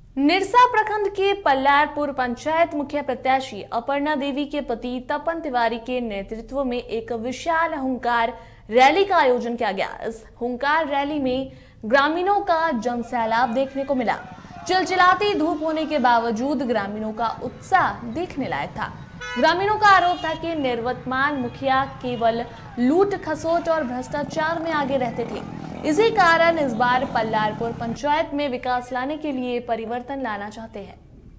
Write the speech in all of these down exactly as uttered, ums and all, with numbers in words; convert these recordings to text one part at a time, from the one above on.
निरसा प्रखंड के पल्लारपुर पंचायत मुखिया प्रत्याशी अपर्णा देवी के पति तपन तिवारी के नेतृत्व में एक विशाल हुंकार रैली का आयोजन किया गया। इस हुंकार रैली में ग्रामीणों का जनसैलाब देखने को मिला। चिलचिलाती धूप होने के बावजूद ग्रामीणों का उत्साह देखने लायक था। ग्रामीणों का आरोप था कि निवर्तमान मुखिया केवल लूट खसोट और भ्रष्टाचार में आगे रहते थे। इसी कारण इस बार पल्लारपुर पंचायत में विकास लाने के लिए परिवर्तन लाना चाहते हैं।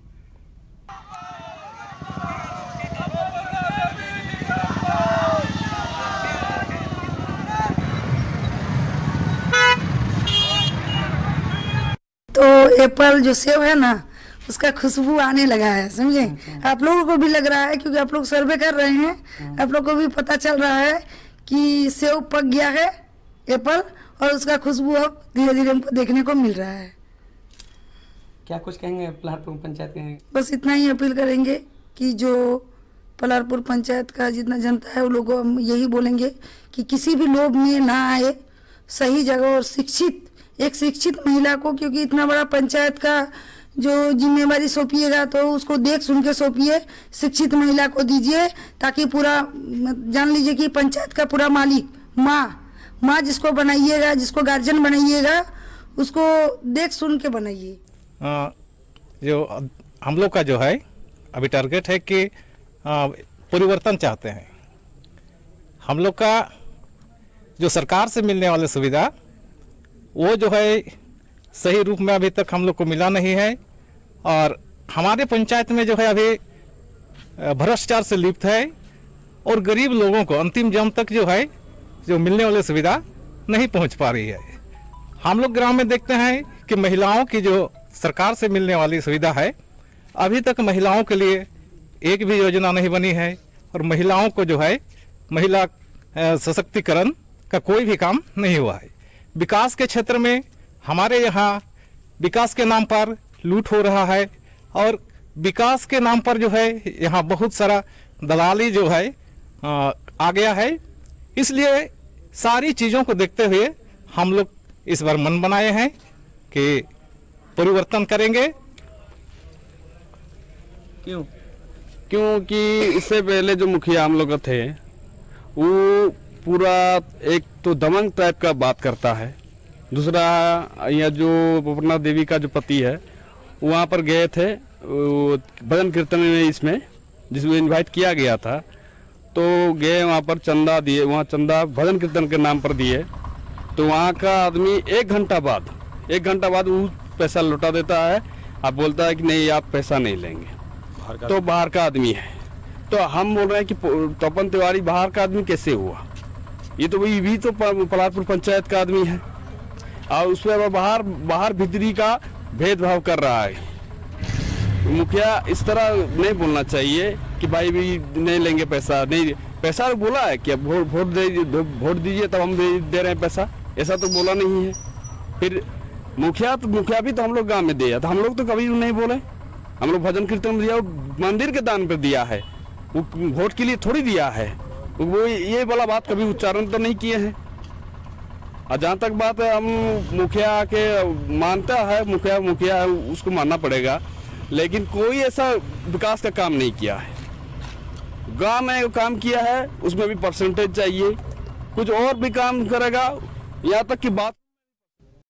तो एप्पल जो सेब है ना, उसका खुशबू आने लगा है, समझे। आप लोगों को भी लग रहा है क्योंकि आप लोग सर्वे कर रहे हैं। आप लोग को भी पता चल रहा है कि सेब पक गया है, एप्पल, और उसका खुशबू अब धीरे धीरे हमको देखने को मिल रहा है। क्या कुछ कहेंगे पल्लारपुर पंचायत के? बस इतना ही अपील करेंगे कि जो पल्लारपुर पंचायत का जितना जनता है वो लोगों हम यही बोलेंगे कि किसी भी लोभ में ना आए, सही जगह और शिक्षित एक शिक्षित महिला को, क्योंकि इतना बड़ा पंचायत का जो जिम्मेवारी सौंपिएगा तो उसको देख सुन के सौंपिए, शिक्षित महिला को दीजिए, ताकि पूरा जान लीजिए कि पंचायत का पूरा मालिक माँ माँ जिसको बनाइएगा, जिसको गार्जियन बनाइएगा, उसको देख सुन के बनाइए। जो हम लोग का जो है अभी टारगेट है कि परिवर्तन चाहते हैं। हम लोग का जो सरकार से मिलने वाली सुविधा वो जो है सही रूप में अभी तक हम लोग को मिला नहीं है, और हमारे पंचायत में जो है अभी भ्रष्टाचार से लिप्त है, और गरीब लोगों को अंतिम जम तक जो है जो मिलने वाली सुविधा नहीं पहुंच पा रही है। हम लोग ग्राम में देखते हैं कि महिलाओं की जो सरकार से मिलने वाली सुविधा है, अभी तक महिलाओं के लिए एक भी योजना नहीं बनी है, और महिलाओं को जो है महिला सशक्तिकरण का कोई भी काम नहीं हुआ है। विकास के क्षेत्र में हमारे यहाँ विकास के नाम पर लूट हो रहा है, और विकास के नाम पर जो है यहाँ बहुत सारा दलाली जो है आ, आ गया है। इसलिए सारी चीज़ों को देखते हुए हम लोग इस बार मन बनाए हैं कि परिवर्तन करेंगे। क्यों? क्योंकि इससे पहले जो मुखिया हम लोग थे वो पूरा एक तो दमंग टाइप का बात करता है, दूसरा यह जो अपर्णा देवी का जो पति है वहाँ पर गए थे भजन कीर्तन में, इसमें जिसमें इनवाइट किया गया था, तो गए वहाँ पर चंदा दिए, वहाँ चंदा भजन कीर्तन के नाम पर दिए, तो वहाँ का आदमी एक घंटा बाद एक घंटा बाद वो पैसा लौटा देता है। आप बोलता है कि नहीं आप पैसा नहीं लेंगे, तो बाहर का आदमी है। तो हम बोल रहे हैं कि तपन तिवारी बाहर का आदमी कैसे हुआ? ये तो वही भी तो पल्लारपुर पंचायत का आदमी है, और उस पर बाहर बाहर भीतरी का भेदभाव कर रहा है। मुखिया इस तरह नहीं बोलना चाहिए कि भाई भी नहीं लेंगे पैसा, नहीं पैसा तो बोला है कि वोट वोट दे वोट दीजिए तब हम दे रहे हैं पैसा, ऐसा तो बोला नहीं है। फिर मुखिया तो मुखिया भी तो हम लोग गाँव में दिया था, हम लोग तो कभी नहीं बोले। हम लोग भजन कीर्तन दिया, मंदिर के दान पर दिया है, वो वोट के लिए थोड़ी दिया है। वो ये वाला बात कभी उच्चारण तो नहीं किए हैं। और जहाँ तक बात है, हम मुखिया के मानता है, मुखिया मुखिया है, उसको मानना पड़ेगा, लेकिन कोई ऐसा विकास का काम नहीं किया है। गांव में काम किया है उसमें भी परसेंटेज चाहिए, कुछ और भी काम करेगा, यहाँ तक कि बात